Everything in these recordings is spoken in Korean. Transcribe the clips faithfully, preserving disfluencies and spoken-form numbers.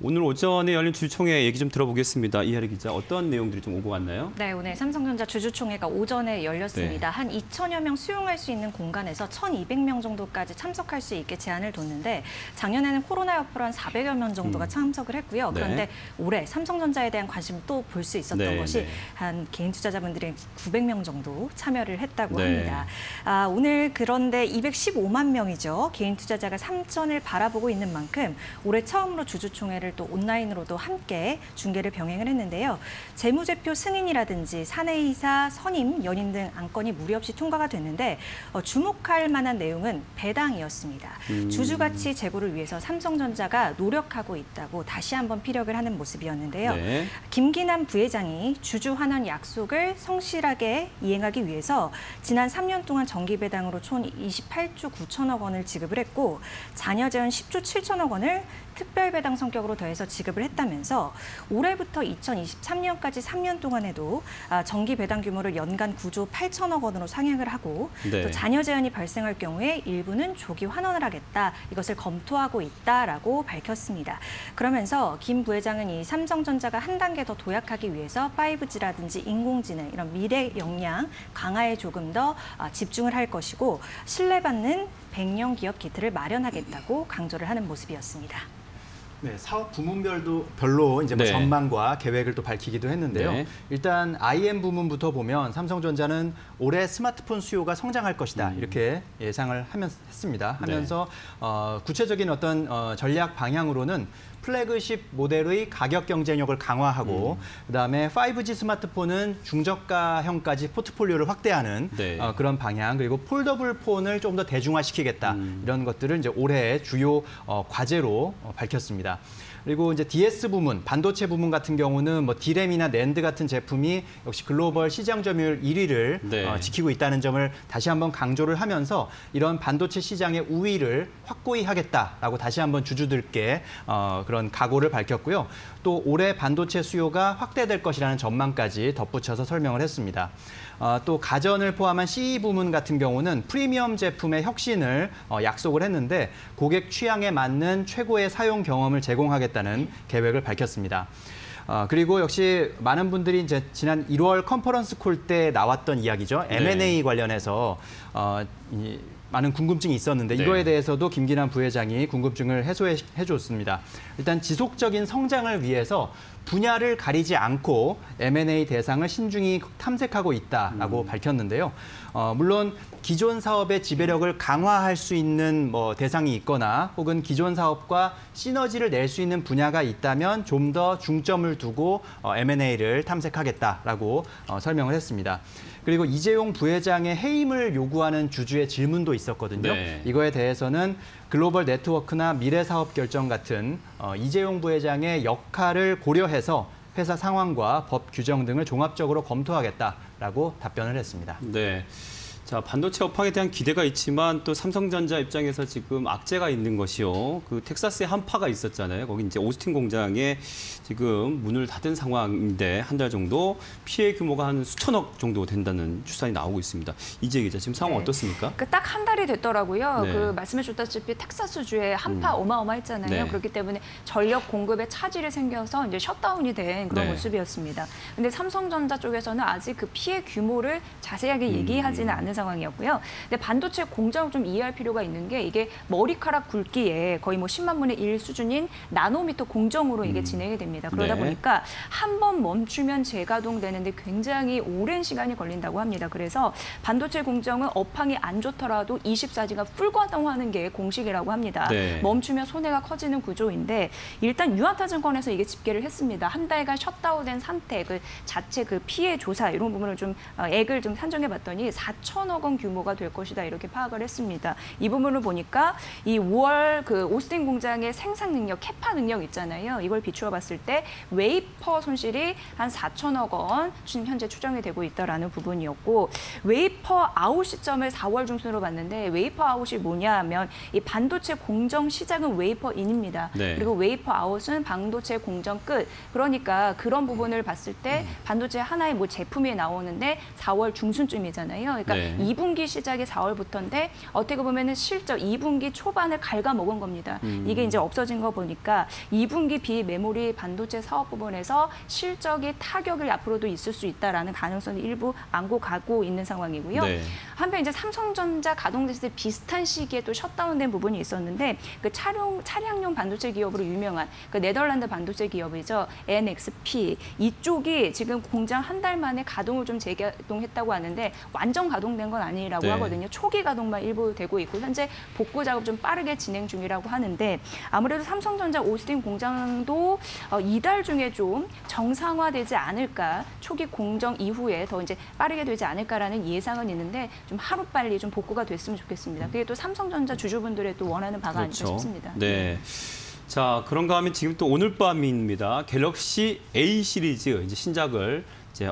오늘 오전에 열린 주주총회 얘기 좀 들어보겠습니다. 이하리 기자, 어떤 내용들이 좀 오고 갔나요? 네, 오늘 삼성전자 주주총회가 오전에 열렸습니다. 네. 한 이천여 명 수용할 수 있는 공간에서 천이백 명 정도까지 참석할 수 있게 제한을 뒀는데 작년에는 코로나 여파로 한 사백여 명 정도가 음. 참석을 했고요. 그런데 네. 올해 삼성전자에 대한 관심을 또 볼 수 있었던 네, 것이 네. 한 개인 투자자분들이 구백 명 정도 참여를 했다고 네. 합니다. 아, 오늘 그런데 이백십오만 명이죠. 개인 투자자가 삼천을 바라보고 있는 만큼 올해 처음으로 주주총회를 또 온라인으로도 함께 중계를 병행을 했는데요. 재무제표 승인이라든지 사내이사, 선임, 연임 등 안건이 무리 없이 통과가 됐는데 어, 주목할 만한 내용은 배당이었습니다. 음. 주주가치 제고를 위해서 삼성전자가 노력하고 있다고 다시 한번 피력을 하는 모습이었는데요. 네. 김기남 부회장이 주주 환원 약속을 성실하게 이행하기 위해서 지난 삼 년 동안 정기배당으로 총 이십팔조 구천억 원을 지급을 했고 자녀 재원 십조 칠천억 원을 특별배당 성격으로 더해서 지급을 했다면서 올해부터 이천이십삼 년까지 삼 년 동안에도 정기 배당 규모를 연간 구조 팔천억 원으로 상향을 하고 네. 또 자녀 재원이 발생할 경우에 일부는 조기 환원을 하겠다. 이것을 검토하고 있다라고 밝혔습니다. 그러면서 김 부회장은 이 삼성전자가 한 단계 더 도약하기 위해서 파이브지라든지 인공지능 이런 미래 역량 강화에 조금 더 집중을 할 것이고 신뢰받는 백년 기업 기틀을 마련하겠다고 강조를 하는 모습이었습니다. 네, 사업 부문별도 별로 이제 뭐 네. 전망과 계획을 또 밝히기도 했는데요. 네. 일단 아이엠 부문부터 보면 삼성전자는 올해 스마트폰 수요가 성장할 것이다 음. 이렇게 예상을 하면서 했습니다. 하면서 네. 어, 구체적인 어떤 어, 전략 방향으로는 플래그십 모델의 가격 경쟁력을 강화하고 음. 그다음에 파이브지 스마트폰은 중저가형까지 포트폴리오를 확대하는 네. 어, 그런 방향 그리고 폴더블 폰을 좀 더 대중화시키겠다 음. 이런 것들을 이제 올해 주요 어, 과제로 어, 밝혔습니다. 그리고 이제 디에스 부문, 반도체 부문 같은 경우는 뭐 디램이나 낸드 같은 제품이 역시 글로벌 시장 점유율 일 위를 네. 어, 지키고 있다는 점을 다시 한번 강조를 하면서 이런 반도체 시장의 우위를 확고히 하겠다라고 다시 한번 주주들께 어, 그런 각오를 밝혔고요. 또 올해 반도체 수요가 확대될 것이라는 전망까지 덧붙여서 설명을 했습니다. 어, 또 가전을 포함한 씨이 부문 같은 경우는 프리미엄 제품의 혁신을 어, 약속을 했는데 고객 취향에 맞는 최고의 사용 경험을 제공하겠다는 계획을 밝혔습니다. 어, 그리고 역시 많은 분들이 이제 지난 일월 컨퍼런스 콜 때 나왔던 이야기죠. 네. 엠 앤 에이 관련해서 어, 이, 많은 궁금증이 있었는데 네. 이거에 대해서도 김기남 부회장이 궁금증을 해소해 줬습니다. 일단 지속적인 성장을 위해서 분야를 가리지 않고 엠 앤 에이 대상을 신중히 탐색하고 있다라고 음. 밝혔는데요. 어, 물론 기존 사업의 지배력을 강화할 수 있는 뭐 대상이 있거나 혹은 기존 사업과 시너지를 낼 수 있는 분야가 있다면 좀 더 중점을 두고 어, 엠 앤 에이를 탐색하겠다라고 어, 설명을 했습니다. 그리고 이재용 부회장의 해임을 요구하는 주주의 질문도 있었거든요. 네. 이거에 대해서는 글로벌 네트워크나 미래사업 결정 같은 어, 이재용 부회장의 역할을 고려해서 회사 상황과 법 규정 등을 종합적으로 검토하겠다라고 답변을 했습니다. 네. 자, 반도체 업황에 대한 기대가 있지만 또 삼성전자 입장에서 지금 악재가 있는 것이요. 그 텍사스에 한파가 있었잖아요. 거기 이제 오스틴 공장에 지금 문을 닫은 상황인데 한 달 정도 피해 규모가 한 수천억 정도 된다는 추산이 나오고 있습니다. 이재 기자, 지금 상황 네. 어떻습니까? 그 딱 한 달이 됐더라고요. 네. 그 말씀해 주셨다시피 텍사스주에 한파 음. 어마어마했잖아요. 네. 그렇기 때문에 전력 공급에 차질이 생겨서 이제 셧다운이 된 그런 네. 모습이었습니다. 근데 삼성전자 쪽에서는 아직 그 피해 규모를 자세하게 음. 얘기하지는 않은 상황이었고요. 근데 반도체 공정을 좀 이해할 필요가 있는 게 이게 머리카락 굵기에 거의 뭐 십만 분의 일 수준인 나노미터 공정으로 이게 음. 진행이 됩니다. 그러다 네. 보니까 한 번 멈추면 재가동되는데 굉장히 오랜 시간이 걸린다고 합니다. 그래서 반도체 공정은 업황이 안 좋더라도 이십사 시간 풀가동하는 게 공식이라고 합니다. 네. 멈추면 손해가 커지는 구조인데 일단 유한타증권에서 이게 집계를 했습니다. 한 달간 셧다운된 상태, 그 자체 그 피해 조사 이런 부분을 좀 액을 좀 산정해봤더니 사천억 원 규모가 될 것이다 이렇게 파악을 했습니다. 이 부분을 보니까 이 오월 그 오스틴 공장의 생산 능력, 캐파 능력 있잖아요. 이걸 비추어 봤을 때 웨이퍼 손실이 한 사천억 원 지금 현재 추정이 되고 있다라는 부분이었고 웨이퍼 아웃 시점을 사월 중순으로 봤는데 웨이퍼 아웃이 뭐냐면 이 반도체 공정 시작은 웨이퍼 인입니다. 네. 그리고 웨이퍼 아웃은 반도체 공정 끝. 그러니까 그런 부분을 봤을 때 반도체 하나의 뭐 제품이 나오는데 사월 중순쯤이잖아요. 그러니까 네. 네. 이 분기 시작이 사월부터인데 어떻게 보면은 실적 이 분기 초반을 갉아먹은 겁니다. 음. 이게 이제 없어진 거 보니까 이 분기 비메모리 반도체 사업 부분에서 실적이 타격을 앞으로도 있을 수 있다라는 가능성이 일부 안고 가고 있는 상황이고요. 네. 한편 이제 삼성전자 가동됐을 때 비슷한 시기에 또 셧다운된 부분이 있었는데 그 차량 차량용 반도체 기업으로 유명한 그 네덜란드 반도체 기업이죠. 엔엑스피 이쪽이 지금 공장 한 달 만에 가동을 좀 재가동했다고 하는데 완전 가동된 건 아니라고 네. 하거든요. 초기 가동만 일부 되고 있고 현재 복구 작업 좀 빠르게 진행 중이라고 하는데 아무래도 삼성전자 오스틴 공장도 어, 이달 중에 좀 정상화되지 않을까 초기 공정 이후에 더 이제 빠르게 되지 않을까라는 예상은 있는데 좀 하루 빨리 좀 복구가 됐으면 좋겠습니다. 그게 또 삼성전자 주주분들의 또 원하는 바가 그렇죠. 아닐까 싶습니다. 네. 자, 그런가 하면 지금 또 오늘 밤입니다. 갤럭시 A 시리즈 이제 신작을 이제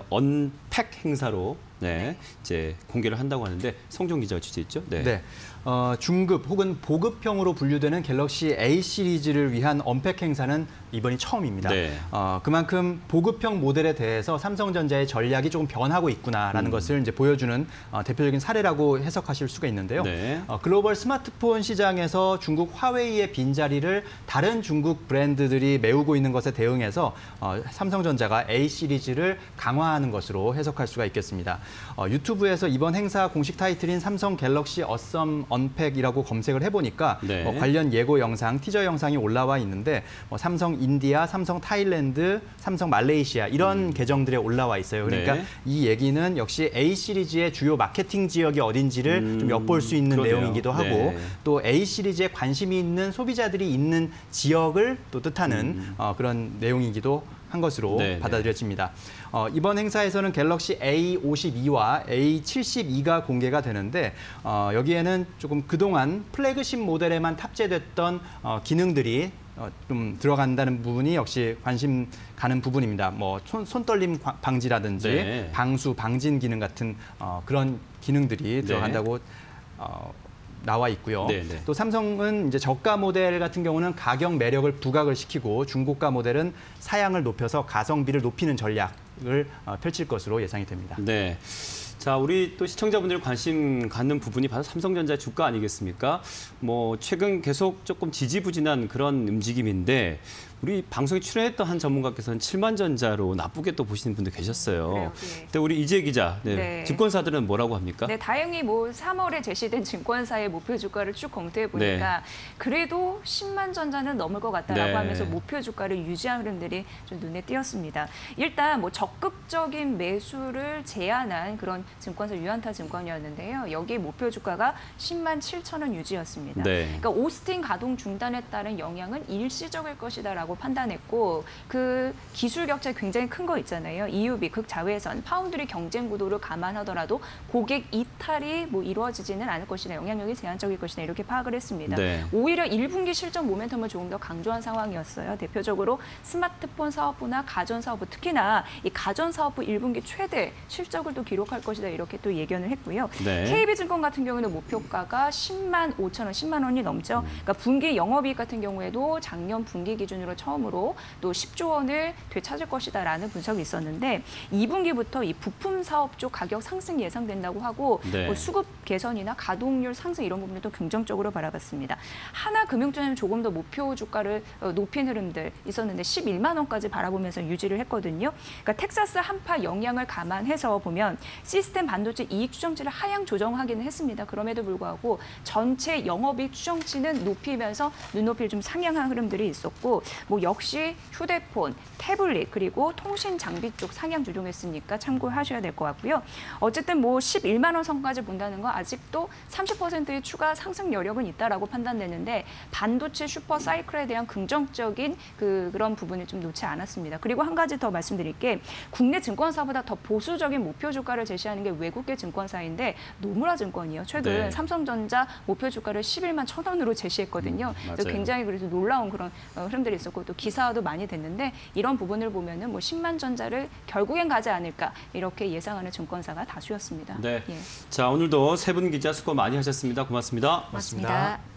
언팩 행사로 네, 이제 공개를 한다고 하는데 성종 기자가 취재했죠. 네. 네. 어, 중급 혹은 보급형으로 분류되는 갤럭시 A 시리즈를 위한 언팩 행사는 이번이 처음입니다. 네. 어, 그만큼 보급형 모델에 대해서 삼성전자의 전략이 조금 변하고 있구나라는 음. 것을 이제 보여주는 어, 대표적인 사례라고 해석하실 수가 있는데요. 네. 어, 글로벌 스마트폰 시장에서 중국 화웨이의 빈자리를 다른 중국 브랜드들이 메우고 있는 것에 대응해서 어, 삼성전자가 A 시리즈를 강화하는 것으로 해석할 수가 있겠습니다. 어, 유튜브에서 이번 행사 공식 타이틀인 삼성 갤럭시 어썸 언팩이라고 검색을 해보니까 네. 뭐 관련 예고 영상, 티저 영상이 올라와 있는데 뭐 삼성 인디아, 삼성 타일랜드, 삼성 말레이시아 이런 음. 계정들에 올라와 있어요. 그러니까 네. 이 얘기는 역시 A 시리즈의 주요 마케팅 지역이 어딘지를 음. 좀 엿볼 수 있는 그러네요. 내용이기도 하고 네. 또 A 시리즈에 관심이 있는 소비자들이 있는 지역을 또 뜻하는 음. 어, 그런 내용이기도 한 것으로 네, 받아들여집니다. 어, 이번 행사에서는 갤럭시 에이 오십이와 에이 칠십이가 공개가 되는데 어, 여기에는 조금 그동안 플래그십 모델에만 탑재됐던 어, 기능들이 어, 좀 들어간다는 부분이 역시 관심 가는 부분입니다. 뭐 손, 손떨림 방지라든지 네. 방수, 방진 기능 같은 어, 그런 기능들이 들어간다고 네. 어, 나와 있고요. 네네. 또 삼성은 이제 저가 모델 같은 경우는 가격 매력을 부각을 시키고 중고가 모델은 사양을 높여서 가성비를 높이는 전략을 펼칠 것으로 예상이 됩니다. 네. 자, 우리 또 시청자분들이 관심 갖는 부분이 바로 삼성전자의 주가 아니겠습니까? 뭐 최근 계속 조금 지지부진한 그런 움직임인데 우리 방송에 출연했던 한 전문가께서는 칠만 전자로 나쁘게 또 보시는 분들 계셨어요. 그래요, 네. 근데 우리 이재 기자, 네. 네. 증권사들은 뭐라고 합니까? 네, 다행히 뭐 삼월에 제시된 증권사의 목표 주가를 쭉 검토해 보니까 네. 그래도 십만 전자는 넘을 것 같다라고 네. 하면서 목표 주가를 유지한 흐름들이 좀 눈에 띄었습니다. 일단 뭐 적극적인 매수를 제한한 그런 증권사 유한타 증권이었는데요. 여기 목표 주가가 십만 칠천 원 유지였습니다. 네. 그러니까 오스틴 가동 중단에 따른 영향은 일시적일 것이다라고 판단했고 그 기술 격차 굉장히 큰 거 있잖아요. 이유비, 극자외선, 파운드리 경쟁 구도를 감안하더라도 고객 이탈이 뭐 이루어지지는 않을 것이다. 영향력이 제한적일 것이다. 이렇게 파악을 했습니다. 네. 오히려 일 분기 실적 모멘텀을 조금 더 강조한 상황이었어요. 대표적으로 스마트폰 사업부나 가전 사업부, 특히나 이 가전 사업부 일 분기 최대 실적을 또 기록할 것이다. 이렇게 또 예견을 했고요. 네. 케이비증권 같은 경우는 목표가가 십만 오천 원, 십만 원이 넘죠. 그러니까 분기 영업이익 같은 경우에도 작년 분기 기준으로 처음으로 또 십조 원을 되찾을 것이다라는 분석이 있었는데 이 분기부터 이 부품 사업 쪽 가격 상승 예상된다고 하고 네. 뭐 수급 개선이나 가동률 상승 이런 부분도 긍정적으로 바라봤습니다. 하나금융투자는 조금 더 목표 주가를 높인 흐름들 있었는데 십일만 원까지 바라보면서 유지를 했거든요. 그러니까 텍사스 한파 영향을 감안해서 보면 시스템 반도체 이익 추정치를 하향 조정하기는 했습니다. 그럼에도 불구하고 전체 영업이익 추정치는 높이면서 눈높이를 좀 상향한 흐름들이 있었고 뭐 역시 휴대폰, 태블릿 그리고 통신 장비 쪽 상향 조정했으니까 참고하셔야 될 것 같고요. 어쨌든 뭐 십일만 원 선까지 본다는 건 아직도 삼십 퍼센트의 추가 상승 여력은 있다라고 판단되는데 반도체 슈퍼 사이클에 대한 긍정적인 그 그런 부분을 좀 놓지 않았습니다. 그리고 한 가지 더 말씀드릴 게 국내 증권사보다 더 보수적인 목표 주가를 제시하는 게 외국계 증권사인데 노무라 증권이요. 최근 네. 삼성전자 목표 주가를 십일만 천 원으로 제시했거든요. 음, 그래서 굉장히 그래서 놀라운 그런 흐름들이 있었고 또 기사화도 많이 됐는데 이런 부분을 보면은 뭐 십만 전자를 결국엔 가지 않을까 이렇게 예상하는 증권사가 다수였습니다. 네. 예. 자, 오늘도 세 분 기자 수고 많이 하셨습니다. 고맙습니다. 고맙습니다. 고맙습니다.